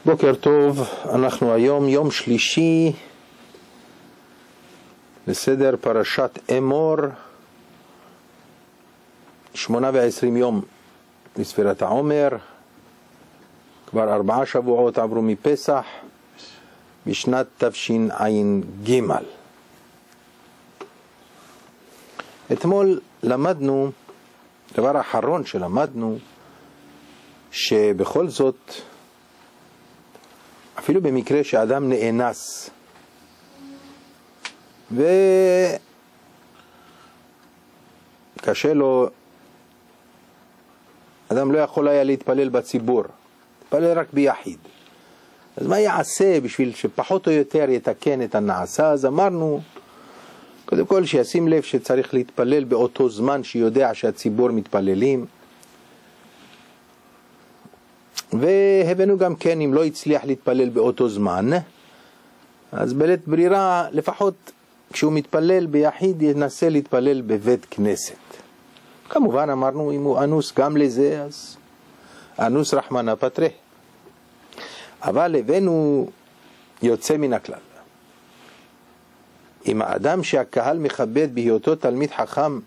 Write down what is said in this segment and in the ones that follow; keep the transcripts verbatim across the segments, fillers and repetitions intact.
בוקר טוב, אנחנו היום יום שלישי לסדר פרשת אמור, שמונה ועשרים יום לספירת העומר, כבר ארבעה שבועות עברו מפסח בשנת תשע"ג. אתמול למדנו, דבר האחרון שלמדנו, שבכל זאת אפילו במקרה שאדם נאנס וקשה לו, אדם לא יכול היה להתפלל בציבור, להתפלל רק ביחיד. אז מה יעשה בשביל שפחות או יותר יתקן את הנעשה? אז אמרנו, קודם כל שישים לב שצריך להתפלל באותו זמן שיודע שהציבור מתפללים, והבאנו גם כן, אם לא הצליח להתפלל באותו זמן, אז בלית ברירה, לפחות כשהוא מתפלל ביחיד, ינסה להתפלל בבית כנסת. כמובן אמרנו, אם הוא אנוס גם לזה, אז אנוס רחמנא פטריה. אבל הבאנו יוצא מן הכלל. אם האדם שהקהל מכבד בהיותו תלמיד חכם,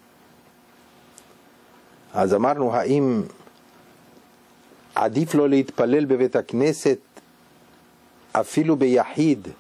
אז אמרנו, האם עדיף לו להתפלל בבית הכנסת אפילו ביחיד,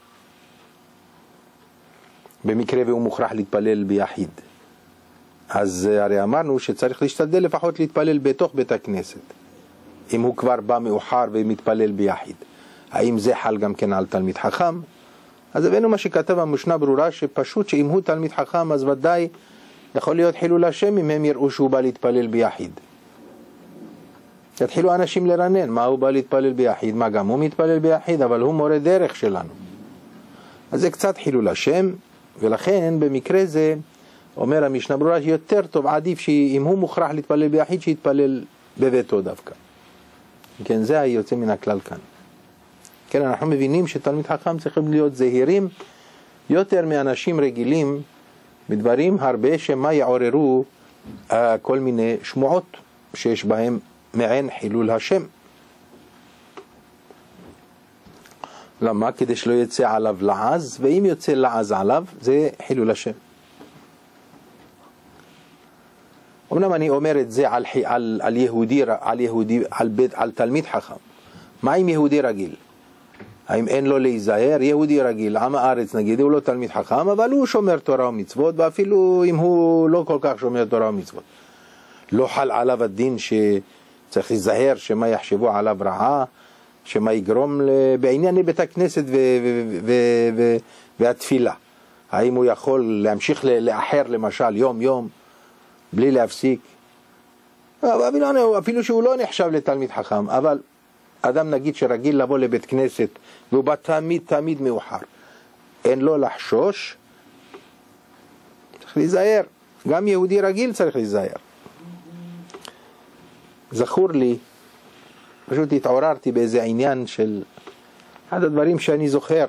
במקרה והוא מוכרח להתפלל ביחיד? אז הרי אמרנו שצריך להשתדל לפחות להתפלל בתוך בית הכנסת, אם הוא כבר בא מאוחר ומתפלל ביחיד. האם זה חל גם כן על תלמיד חכם? אז הבאנו מה שכתב המשנה ברורה, שפשוט שאם הוא תלמיד חכם אז ודאי יכול להיות חילול השם אם הם יראו שהוא בא להתפלל ביחיד. יתחילו אנשים לרנן, מה הוא בא להתפלל ביחיד? מה, גם הוא מתפלל ביחיד, אבל הוא מורה דרך שלנו. אז זה קצת חילול השם, ולכן במקרה זה אומר המשנה ברורה יותר טוב, עדיף שאם הוא מוכרח להתפלל ביחיד, שיתפלל בביתו דווקא. כן, זה היוצא מן הכלל כאן. כן, אנחנו מבינים שתלמיד חכם צריכים להיות זהירים יותר מאנשים רגילים בדברים הרבה שמה יעוררו uh, כל מיני שמועות שיש בהם מעין חילול השם. למה? כדי שלא יצא עליו לעז, ואם יוצא לעז עליו זה חילול השם. אמנם אני אומר את זה על, על, על יהודי, על, יהודי על, בית, על תלמיד חכם. מה עם יהודי רגיל? האם אין לו להיזהר? יהודי רגיל, עם הארץ נגיד, הוא לא תלמיד חכם, אבל הוא שומר תורה ומצוות, ואפילו אם הוא לא כל כך שומר תורה ומצוות, לא חל עליו הדין שצריך להיזהר שמה יחשבו עליו רעה, שמה יגרום בעניין בית הכנסת והתפילה. האם הוא יכול להמשיך לאחר למשל יום יום בלי להפסיק? אפילו שהוא לא נחשב לתלמיד חכם, אבל אדם נגיד שרגיל לבוא לבית כנסת והוא בא תמיד תמיד מאוחר, אין לו לחשוש, צריך להיזהר. גם יהודי רגיל צריך להיזהר. זכור לי, פשוט התעוררתי באיזה עניין של אחד הדברים שאני זוכר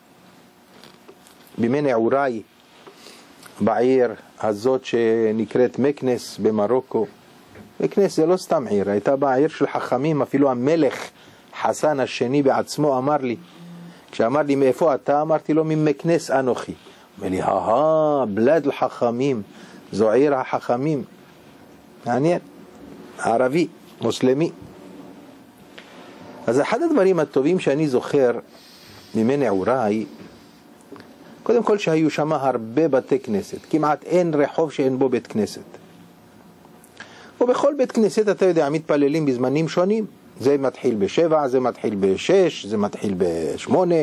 בימי נעוריי בעיר הזאת שנקראת מקנס במרוקו. מקנס זה לא סתם עיר, הייתה בה עיר של חכמים, אפילו המלך חסן השני בעצמו אמר לי, כשאמר לי מאיפה אתה, אמרתי לו ממקנס אנוכי. אמר לי, הא, בלד לחכמים, זו עיר החכמים. מעניין, ערבי, מוסלמי. אז אחד הדברים הטובים שאני זוכר מימי נעוריי, קודם כל שהיו שם הרבה בתי כנסת, כמעט אין רחוב שאין בו בית כנסת. ובכל בית כנסת אתה יודע, מתפללים בזמנים שונים. זה מתחיל בשבע, זה מתחיל בשש, זה מתחיל בשמונה.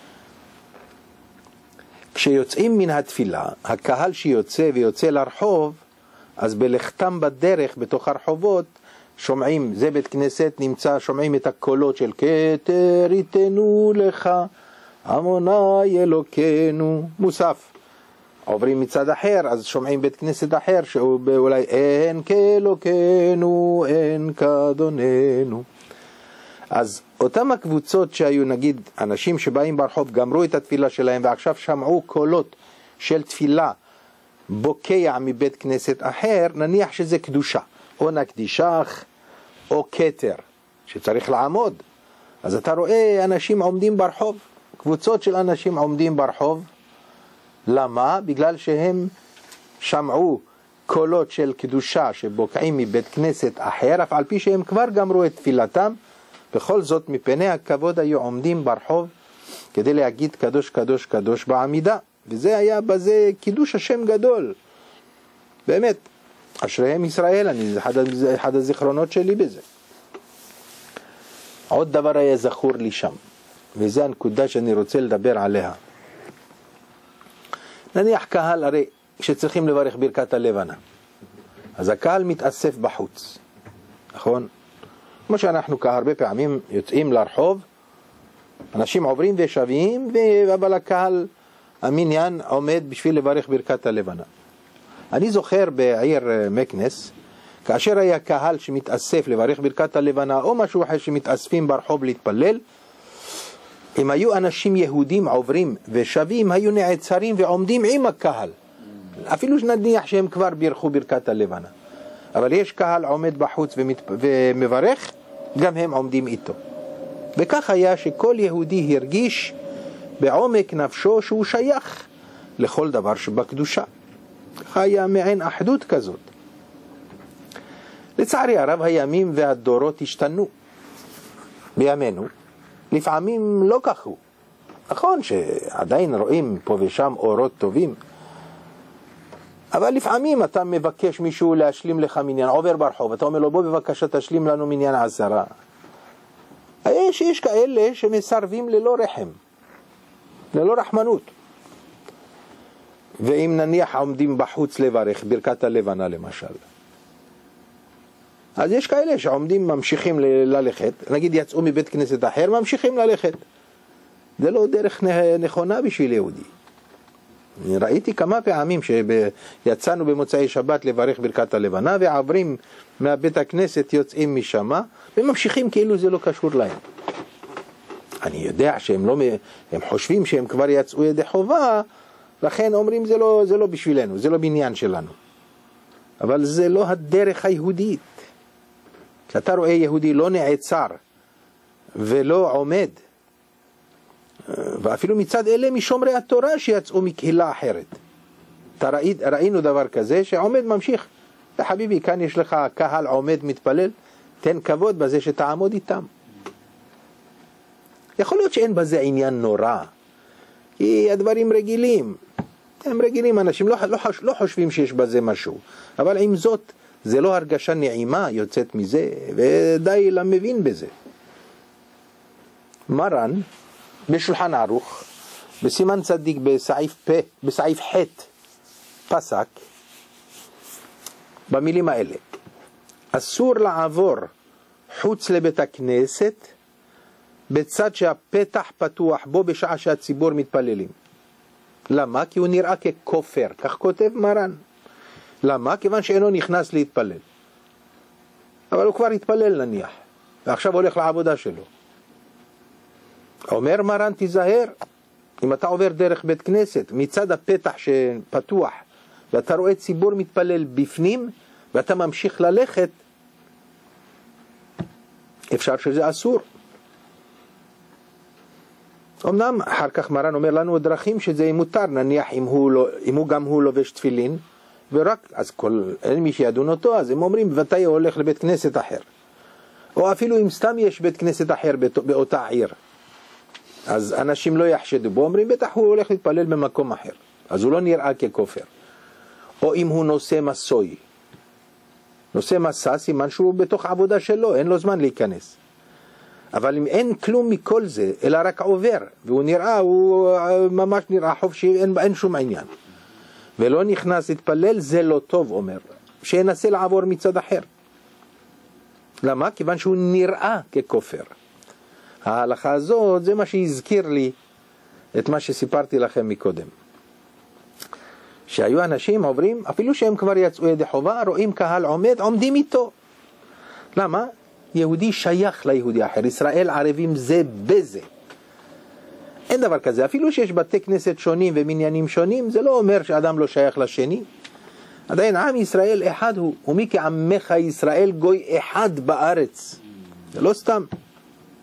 כשיוצאים מן התפילה, הקהל שיוצא ויוצא לרחוב, אז בלכתם בדרך בתוך הרחובות, שומעים, זה בית כנסת נמצא, שומעים את הקולות של כתר יתנו לך, עמוני אלוקינו, מוסף. עוברים מצד אחר, אז שומעים בית כנסת אחר, שהוא אולי אין כאלוקינו, אין כאדוננו. אז אותם הקבוצות שהיו, נגיד, אנשים שבאים ברחוב, גמרו את התפילה שלהם, ועכשיו שמעו קולות של תפילה, בוקע מבית כנסת אחר, נניח שזה קדושה, או נקדישך, או כתר, שצריך לעמוד. אז אתה רואה אנשים עומדים ברחוב, קבוצות של אנשים עומדים ברחוב. למה? בגלל שהם שמעו קולות של קדושה שבוקעים מבית כנסת אחר, אף על פי שהם כבר גמרו את תפילתם, בכל זאת מפני הכבוד היו עומדים ברחוב כדי להגיד קדוש קדוש קדוש בעמידה. וזה היה בזה קידוש השם גדול. באמת, אשריהם ישראל, אני, זה אחד, אחד הזיכרונות שלי בזה. עוד דבר היה זכור לי שם, וזה הנקודה שאני רוצה לדבר עליה. נניח קהל, הרי כשצריכים לברך ברכת הלבנה, אז הקהל מתאסף בחוץ, נכון? כמו שאנחנו כהרבה פעמים יוצאים לרחוב, אנשים עוברים ושבים, אבל הקהל, המניין עומד בשביל לברך ברכת הלבנה. אני זוכר בעיר מקנס, כאשר היה קהל שמתאסף לברך ברכת הלבנה, או משהו אחר שמתאספים ברחוב להתפלל, אם היו אנשים יהודים עוברים ושבים, היו נעצרים ועומדים עם הקהל. אפילו שנניח שהם כבר בירכו ברכת הלבנה. אבל יש קהל עומד בחוץ ומת... ומברך, גם הם עומדים איתו. וכך היה שכל יהודי הרגיש בעומק נפשו שהוא שייך לכל דבר שבקדושה. כך היה מעין אחדות כזאת. לצערי הרב הימים והדורות השתנו. בימינו לפעמים לא כך הוא. נכון שעדיין רואים פה ושם אורות טובים, אבל לפעמים אתה מבקש מישהו להשלים לך מניין, עובר ברחוב, אתה אומר לו בוא בבקשה תשלים לנו מניין עשרה. יש, יש כאלה שמסרבים ללא רחם, ללא רחמנות. ואם נניח עומדים בחוץ לברך ברכת הלבנה למשל, אז יש כאלה שעומדים ממשיכים ללכת, נגיד יצאו מבית כנסת אחר, ממשיכים ללכת. זה לא דרך נכונה בשביל יהודי. ראיתי כמה פעמים שיצאנו במוצאי שבת לברך ברכת הלבנה, ועברים מהבית הכנסת יוצאים משם, וממשיכים כאילו זה לא קשור להם. אני יודע שהם לא, הם חושבים שהם כבר יצאו ידי חובה, לכן אומרים זה לא, זה לא בשבילנו, זה לא בניין שלנו. אבל זה לא הדרך היהודית. כשאתה רואה יהודי לא נעצר ולא עומד, ואפילו מצד אלה משומרי התורה שיצאו מקהילה אחרת. ראית, ראינו דבר כזה שעומד ממשיך. חביבי, כאן יש לך קהל עומד מתפלל, תן כבוד בזה שתעמוד איתם. יכול להיות שאין בזה עניין נורא, כי הדברים רגילים. הם רגילים, אנשים לא, לא, לא חושבים שיש בזה משהו. אבל עם זאת, זה לא הרגשה נעימה יוצאת מזה, ודי למבין בזה. מרן, בשולחן ערוך, בסימן צדיק בסעיף פ, בסעיף ח' פסק, במילים האלה, אסור לעבור חוץ לבית הכנסת, בצד שהפתח פתוח בו בשעה שהציבור מתפללים. למה? כי הוא נראה ככופר, כך כותב מרן. למה? כיוון שאינו נכנס להתפלל. אבל הוא כבר התפלל נניח, ועכשיו הולך לעבודה שלו. אומר מרן, תיזהר, אם אתה עובר דרך בית כנסת, מצד הפתח שפתוח, ואתה רואה ציבור מתפלל בפנים, ואתה ממשיך ללכת, אפשר שזה אסור. אמנם אחר כך מרן אומר לנו דרכים שזה מותר, נניח אם הוא, לא, אם הוא גם הוא לובש תפילין, ורק, אז כל, אין מי שידון אותו, אז הם אומרים, בוודאי הוא הולך לבית כנסת אחר. או אפילו אם סתם יש בית כנסת אחר באת, באותה עיר, אז אנשים לא יחשדו בו, אומרים, בטח הוא הולך להתפלל במקום אחר. אז הוא לא נראה ככופר. או אם הוא נושא מסוי. נושא מסע, סימן שהוא בתוך עבודה שלו, אין לו זמן להיכנס. אבל אם אין כלום מכל זה, אלא רק עובר, והוא נראה, הוא ממש נראה חופשי, אין, אין שום עניין. ולא נכנס להתפלל, זה לא טוב, אומר. שינסה לעבור מצד אחר. למה? כיוון שהוא נראה ככופר. ההלכה הזאת, זה מה שהזכיר לי את מה שסיפרתי לכם מקודם. שהיו אנשים עוברים, אפילו שהם כבר יצאו ידי חובה, רואים קהל עומד, עומדים איתו. למה? יהודי שייך ליהודי אחר. ישראל ערבים זה בזה. אין דבר כזה. אפילו שיש בתי כנסת שונים ומניינים שונים, זה לא אומר שאדם לא שייך לשני. עדיין עם ישראל אחד הוא, ומי כעמך ישראל גוי אחד בארץ. זה לא סתם.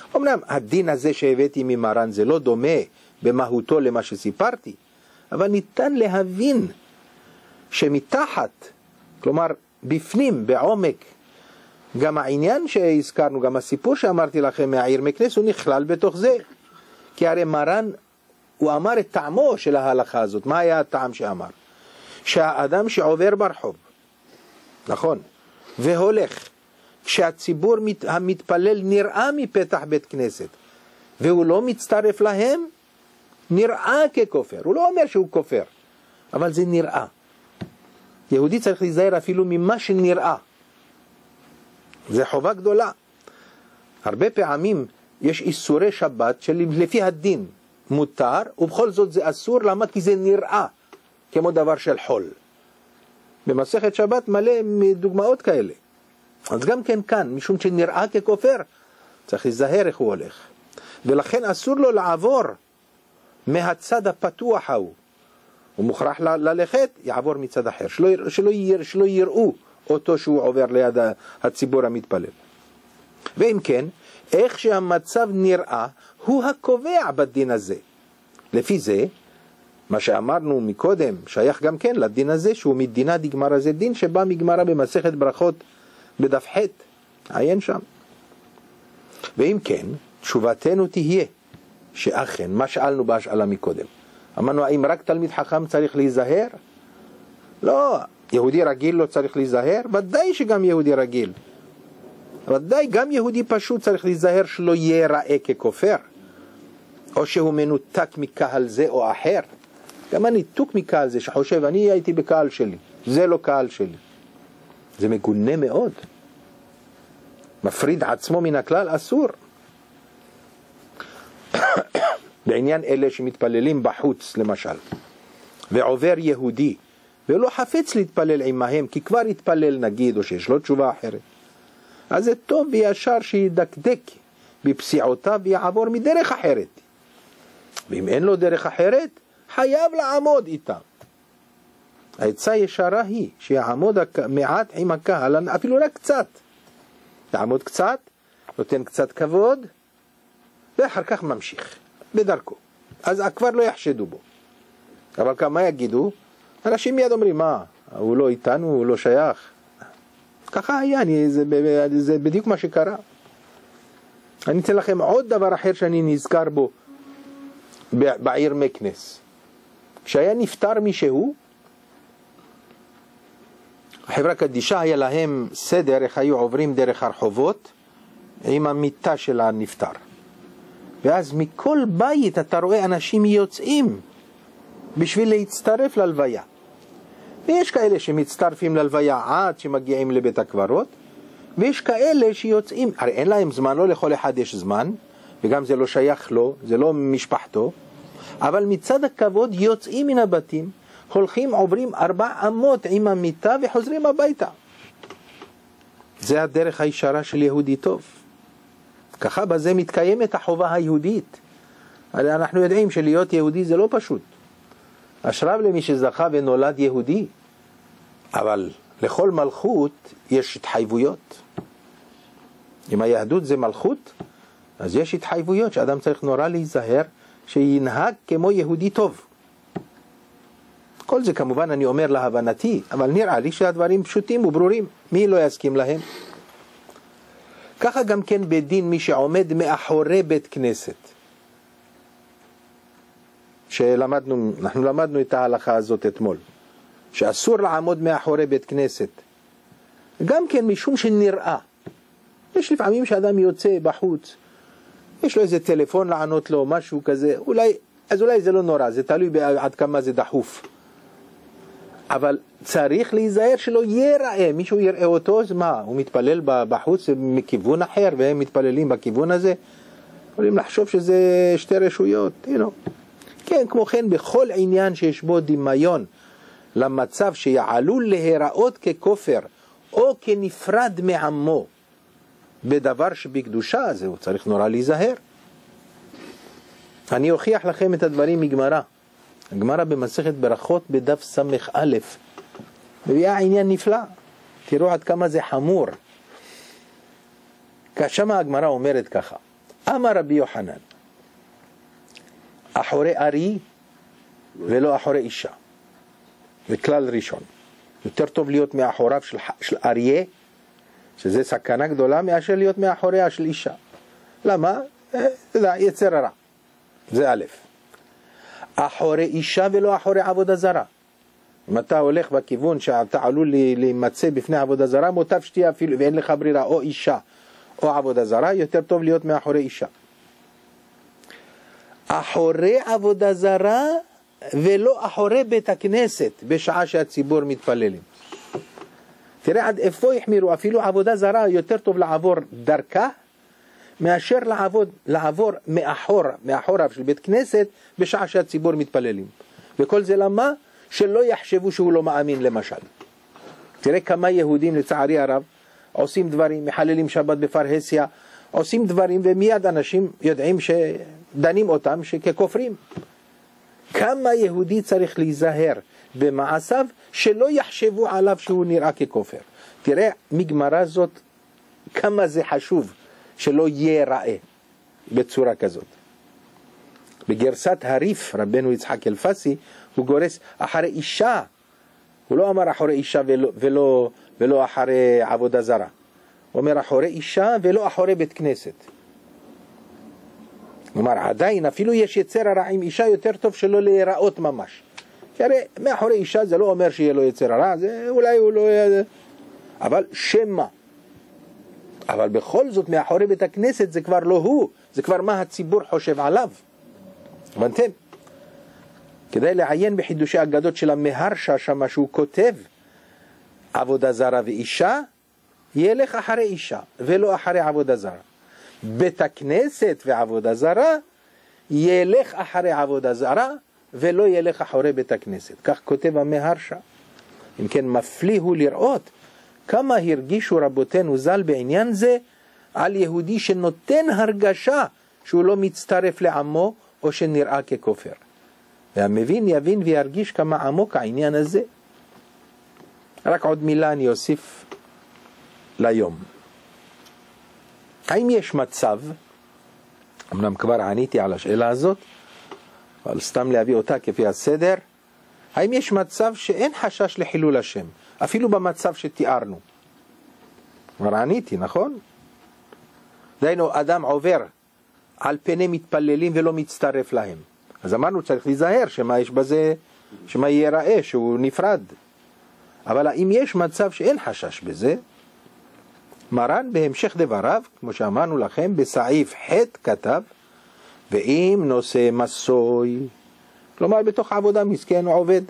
אמנם הדין הזה שהבאתי ממרן זה לא דומה במהותו למה שסיפרתי, אבל ניתן להבין שמתחת, כלומר בפנים, בעומק, גם העניין שהזכרנו, גם הסיפור שאמרתי לכם מהעיר מקנס, הוא נכלל בתוך זה. כי הרי מרן, הוא אמר את טעמו של ההלכה הזאת. מה היה הטעם שאמר? שהאדם שעובר ברחוב, נכון, והולך, כשהציבור המתפלל נראה מפתח בית כנסת, והוא לא מצטרף להם, נראה ככופר. הוא לא אומר שהוא כופר, אבל זה נראה. יהודי צריך להיזהר אפילו ממה שנראה. זה חובה גדולה. הרבה פעמים יש איסורי שבת שלפי הדין מותר, ובכל זאת זה אסור. למה? כי זה נראה כמו דבר של חול. במסכת שבת מלא מדוגמאות כאלה. אז גם כן כאן, משום שנראה ככופר, צריך להיזהר איך הוא הולך. ולכן אסור לו לעבור מהצד הפתוח ההוא. הוא מוכרח ללכת, יעבור מצד אחר. שלא, שלא, יר, שלא יראו אותו שהוא עובר ליד הציבור המתפלל. ואם כן, איך שהמצב נראה, הוא הקובע בדין הזה. לפי זה, מה שאמרנו מקודם, שייך גם כן לדין הזה, שהוא מדינה דגמרא, זה דין שבא מגמרא במסכת ברכות בדף ח', עיין שם. ואם כן, תשובתנו תהיה, שאכן, מה שאלנו בהשאלה מקודם. אמרנו, האם רק תלמיד חכם צריך להיזהר? לא, יהודי רגיל לא צריך להיזהר? ודאי שגם יהודי רגיל. ודאי גם יהודי פשוט צריך להיזהר שלא ייראה ככופר, או שהוא מנותק מקהל זה או אחר. גם הניתוק מקהל זה שחושב, אני הייתי בקהל שלי, זה לא קהל שלי. זה מגונה מאוד. מפריד עצמו מן הכלל, אסור. בעניין אלה שמתפללים בחוץ למשל, ועובר יהודי, ולא חפץ להתפלל עמהם, כי כבר התפלל נגיד, או שיש לו תשובה אחרת. אז זה טוב וישר שידקדק בפסיעותיו ויעבור מדרך אחרת. ואם אין לו דרך אחרת, חייב לעמוד איתם. העצה ישרה היא שיעמוד מעט עם הקהל, אפילו רק קצת. יעמוד קצת, נותן קצת כבוד, ואחר כך ממשיך בדרכו. אז כבר לא יחשדו בו. אבל כמה יגידו? אנשים מיד אומרים, מה? הוא לא איתנו, הוא לא שייך. ככה היה, אני, זה, זה בדיוק מה שקרה. אני אתן לכם עוד דבר אחר שאני נזכר בו בעיר מקנס. כשהיה נפטר מישהו, החברה קדישה היה להם סדר איך היו עוברים דרך הרחובות עם המיטה של הנפטר. ואז מכל בית אתה רואה אנשים יוצאים בשביל להצטרף ללוויה. ויש כאלה שמצטרפים ללוויה עד שמגיעים לבית הקברות, ויש כאלה שיוצאים, הרי אין להם זמן, לא לכל אחד יש זמן, וגם זה לא שייך לו, זה לא משפחתו, אבל מצד הכבוד יוצאים מן הבתים, הולכים, עוברים ארבע אמות עם המיטה וחוזרים הביתה. זה הדרך הישרה של יהודי טוב. ככה בזה מתקיימת החובה היהודית. הרי אנחנו יודעים שלהיות יהודי זה לא פשוט. אשריו למי שזכה ונולד יהודי, אבל לכל מלכות יש התחייבויות. אם היהדות זה מלכות, אז יש התחייבויות שאדם צריך נורא להיזהר שינהג כמו יהודי טוב. כל זה כמובן אני אומר להבנתי, אבל נראה לי שהדברים פשוטים וברורים. מי לא יסכים להם? ככה גם כן בדין מי שעומד מאחורי בית כנסת. שלמדנו, אנחנו למדנו את ההלכה הזאת אתמול, שאסור לעמוד מאחורי בית כנסת. גם כן משום שנראה. יש לפעמים שאדם יוצא בחוץ, יש לו איזה טלפון לענות לו, משהו כזה, אולי, אז אולי זה לא נורא, זה תלוי עד כמה זה דחוף. אבל צריך להיזהר שלא יראה, מישהו יראה אותו, אז מה, הוא מתפלל בחוץ מכיוון אחר, והם מתפללים בכיוון הזה, יכולים לחשוב שזה שתי רשויות, you know. כן, כמו כן, בכל עניין שיש בו דמיון למצב שיעלול להיראות ככופר, או כנפרד מעמו, בדבר שבקדושה, זהו, צריך נורא להיזהר. אני אוכיח לכם את הדברים מגמרא. הגמרא במסכת ברכות בדף סמך א', מביאה עניין נפלא. תראו עד כמה זה חמור. כשמה הגמרא אומרת ככה, אמר רבי יוחנן, אחורי ארי ולא אחורי אישה. זה כלל ראשון. יותר טוב להיות מאחוריו של, של אריה, שזה סכנה גדולה, מאשר להיות מאחוריה של אישה. למה? זה יצר הרע. זה א'. אחורי אישה ולא אחורי עבודה זרה. אם אתה הולך בכיוון שאתה עלול להימצא בפני עבודה זרה, מוטב שתהיה אפילו, ואין לך ברירה, או אישה או עבודה זרה, יותר טוב להיות מאחורי אישה. אחורי עבודה זרה ולא אחורי בית הכנסת, בשעה שהציבור מתפללים. תראה עד איפה יחמירו, אפילו עבודה זרה יותר טוב לעבור דרכה, מאשר לעבוד, לעבור מאחור, מאחוריו של בית כנסת, בשעה שהציבור מתפללים. וכל זה למה? שלא יחשבו שהוא לא מאמין למשל. תראה כמה יהודים לצערי הרב, עושים דברים, מחללים שבת בפרהסיה, עושים דברים ומיד אנשים יודעים שדנים אותם שככופרים. כמה יהודי צריך להיזהר במעשיו שלא יחשבו עליו שהוא נראה ככופר. תראה מגמרא זאת כמה זה חשוב שלא ייראה בצורה כזאת. בגרסת הריף רבנו יצחק אלפסי הוא גורס אחרי אישה, הוא לא אמר אחרי אישה ולא, ולא, ולא אחרי עבודה זרה, הוא אומר אחרי אישה ולא אחרי בית כנסת. כלומר עדיין אפילו יש יצר הרע עם אישה יותר טוב שלא להיראות ממש, כי הרי מאחורי אישה זה לא אומר שיהיה לו יצר הרע, זה אולי הוא לא יהיה, אבל שמה. אבל בכל זאת מאחורי בית הכנסת זה כבר לא הוא, זה כבר מה הציבור חושב עליו. הבנתם? כדי לעיין בחידושי אגדות של המהרשה שמה שהוא כותב עבודה זרה ואישה, ילך אחרי אישה ולא אחרי עבודה זרה. בית הכנסת ועבודה זרה ילך אחרי עבודה זרה ולא ילך אחרי בית הכנסת. כך כותב המהרשה. אם כן מפליא הוא לראות כמה הרגישו רבותינו ז"ל בעניין זה על יהודי שנותן הרגשה שהוא לא מצטרף לעמו או שנראה ככופר. והמבין יבין וירגיש כמה עמוק העניין הזה. רק עוד מילה אני אוסיף ליום. האם יש מצב, אמנם כבר עניתי על השאלה הזאת, אבל סתם להביא אותה כפי הסדר, האם יש מצב שאין חשש לחילול השם, אפילו במצב שתיארנו? כבר עניתי, נכון? דיינו, אדם עובר על פני מתפללים ולא מצטרף להם. אז אמרנו צריך להיזהר שמה יש בזה, שמה ייראה, שהוא נפרד. אבל האם יש מצב שאין חשש בזה? מרן בהמשך דבריו, כמו שאמרנו לכם, בסעיף ח' כתב, ואם נושא מסוי, כלומר בתוך עבודה מסכן הוא עובד,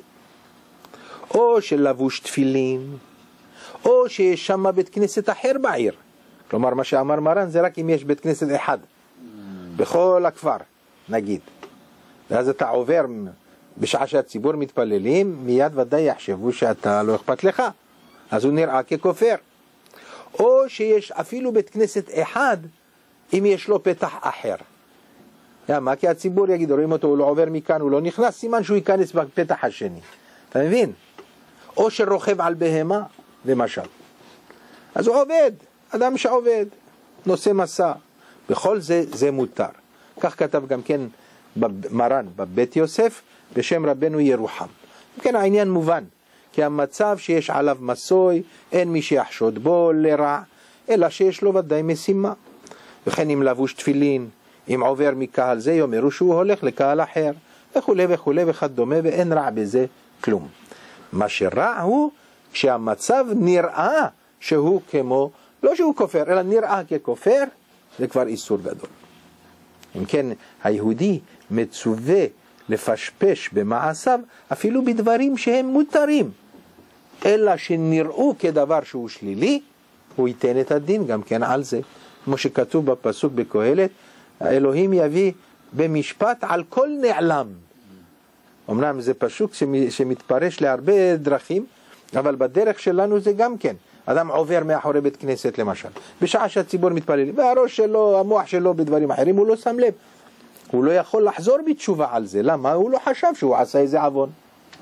או שלבוש תפילין, או שיש שם בית כנסת אחר בעיר. כלומר מה שאמר מרן זה רק אם יש בית כנסת אחד, בכל הכפר, נגיד. ואז אתה עובר בשעה שהציבור מתפללים, מיד ודאי יחשבו שאתה לא אכפת לך, אז הוא נראה ככופר. או שיש אפילו בית כנסת אחד, אם יש לו פתח אחר. למה? כי הציבור יגיד, רואים אותו, הוא לא עובר מכאן, הוא לא נכנס, סימן שהוא ייכנס בפתח השני. אתה מבין? או שרוכב על בהמה, למשל. אז הוא עובד, אדם שעובד, נושא מסע. בכל זה, זה מותר. כך כתב גם כן מרן בבית יוסף, בשם רבנו ירוחם. כן, העניין מובן. כי המצב שיש עליו מסוי, אין מי שיחשוד בו לרע, אלא שיש לו ודאי משימה. וכן אם לבוש תפילין, אם עובר מקהל זה, יאמרו שהוא הולך לקהל אחר, וכו' וכו' וכדומה, ואין רע בזה כלום. מה שרע הוא שהמצב נראה שהוא כמו, לא שהוא כופר, אלא נראה ככופר, זה כבר איסור גדול. אם כן, היהודי מצווה לפשפש במעשיו, אפילו בדברים שהם מותרים, אלא שנראו כדבר שהוא שלילי, הוא ייתן את הדין גם כן על זה. כמו שכתוב בפסוק בקהלת, האלוהים יביא במשפט על כל נעלם. אמנם זה פסוק שמתפרש להרבה דרכים, אבל בדרך שלנו זה גם כן. אדם עובר מאחורי בית כנסת למשל, בשעה שהציבור מתפלל, והראש שלו, המוח שלו בדברים אחרים, הוא לא שם לב. הוא לא יכול לחזור בתשובה על זה. למה? הוא לא חשב שהוא עשה איזה עוון.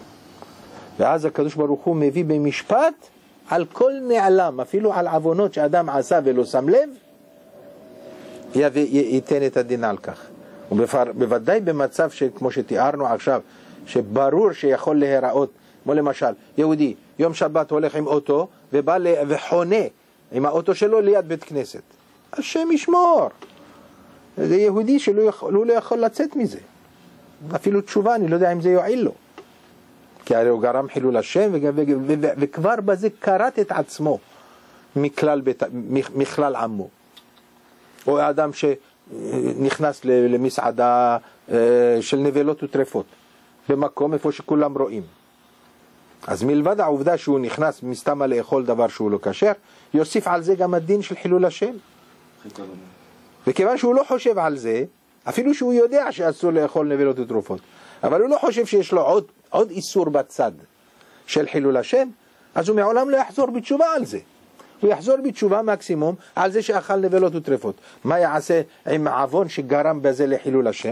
ואז הקדוש ברוך הוא מביא במשפט על כל נעלם, אפילו על עוונות שאדם עשה ולא שם לב, ייתן את הדין על כך. ובוודאי במצב שכמו שתיארנו עכשיו, שברור שיכול להיראות, כמו למשל, יהודי יום שבת הולך עם אוטו ובא וחונה עם האוטו שלו ליד בית כנסת. השם ישמור. זה יהודי שלא יכול, לא יכול לצאת מזה. אפילו תשובה, אני לא יודע אם זה יועיל לו. כי הרי הוא גרם חילול השם, וכבר בזה קראת את עצמו מכלל, בית, מכלל עמו. או אדם שנכנס למסעדה של נבלות וטרפות, במקום איפה שכולם רואים. אז מלבד העובדה שהוא נכנס מסתמה לאכול דבר שהוא לא כשר, יוסיף על זה גם הדין של חילול השם. וכיוון שהוא לא חושב על זה, אפילו שהוא יודע שאסור לאכול נבלות וטרפות, אבל הוא לא חושב שיש לו עוד, עוד איסור בצד של חילול השם, אז הוא מעולם לא יחזור בתשובה על זה. הוא יחזור בתשובה מקסימום על זה שאכל נבלות וטרפות. מה יעשה עם העוון שגרם בזה לחילול השם?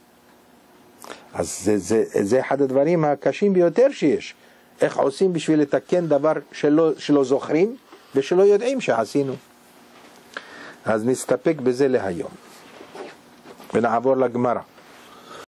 אז זה, זה, זה אחד הדברים הקשים ביותר שיש. איך עושים בשביל לתקן דבר שלא, שלא זוכרים ושלא יודעים שעשינו. אז נסתפק בזה להיום ונעבור לגמרא.